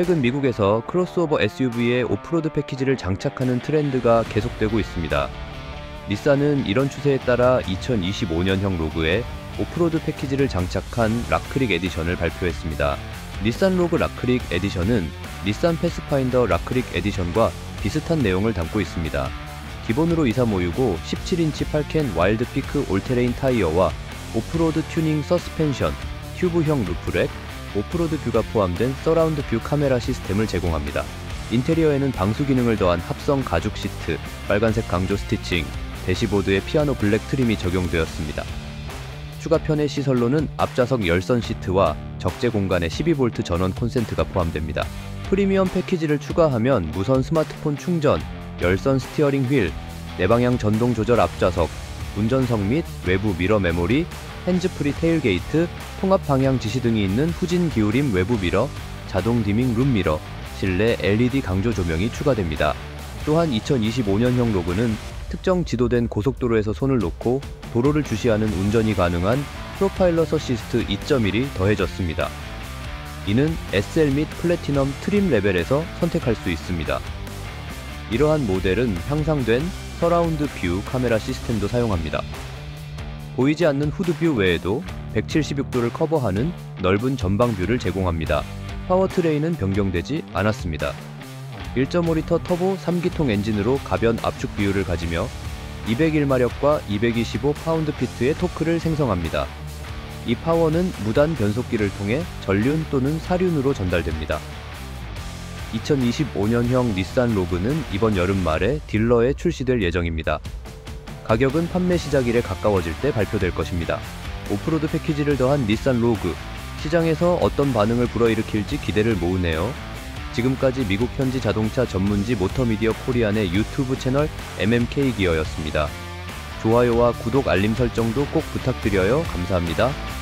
최근 미국에서 크로스오버 SUV에 오프로드 패키지를 장착하는 트렌드가 계속되고 있습니다. 닛산은 이런 추세에 따라 2025년형 로그에 오프로드 패키지를 장착한 라크릭 에디션을 발표했습니다. 닛산 로그 라크릭 에디션은 닛산 패스파인더 라크릭 에디션과 비슷한 내용을 담고 있습니다. 기본으로 23565 17인치 8캔 와일드 피크 올테레인 타이어와 오프로드 튜닝 서스펜션, 튜브형 루프렉, 오프로드 뷰가 포함된 서라운드 뷰 카메라 시스템을 제공합니다. 인테리어에는 방수 기능을 더한 합성 가죽 시트, 빨간색 강조 스티칭, 대시보드에 피아노 블랙 트림이 적용되었습니다. 추가 편의 시설로는 앞좌석 열선 시트와 적재 공간에 12V 전원 콘센트가 포함됩니다. 프리미엄 패키지를 추가하면 무선 스마트폰 충전, 열선 스티어링 휠, 내방향 전동 조절 앞좌석, 운전석 및 외부 미러 메모리, 핸즈프리 테일게이트, 통합 방향 지시 등이 있는 후진 기울임 외부 미러, 자동 디밍 룸 미러, 실내 LED 강조 조명이 추가됩니다. 또한 2025년형 로그는 특정 지도된 고속도로에서 손을 놓고 도로를 주시하는 운전이 가능한 프로파일러 어시스트 2.1이 더해졌습니다. 이는 SL 및 플래티넘 트림 레벨에서 선택할 수 있습니다. 이러한 모델은 향상된 서라운드 뷰 카메라 시스템도 사용합니다. 보이지 않는 후드 뷰 외에도 176도를 커버하는 넓은 전방 뷰를 제공합니다. 파워트레인은 변경되지 않았습니다. 1.5L 터보 3기통 엔진으로 가변 압축 비율을 가지며 201마력과 225파운드-피트의 토크를 생성합니다. 이 파워는 무단 변속기를 통해 전륜 또는 사륜으로 전달됩니다. 2025년형 닛산 로그는 이번 여름 말에 딜러에 출시될 예정입니다. 가격은 판매 시작일에 가까워질 때 발표될 것입니다. 오프로드 패키지를 더한 닛산 로그, 시장에서 어떤 반응을 불어일으킬지 기대를 모으네요. 지금까지 미국 현지 자동차 전문지 모터미디어 코리안의 유튜브 채널 MMK 기어였습니다. 좋아요와 구독 알림 설정도 꼭 부탁드려요. 감사합니다.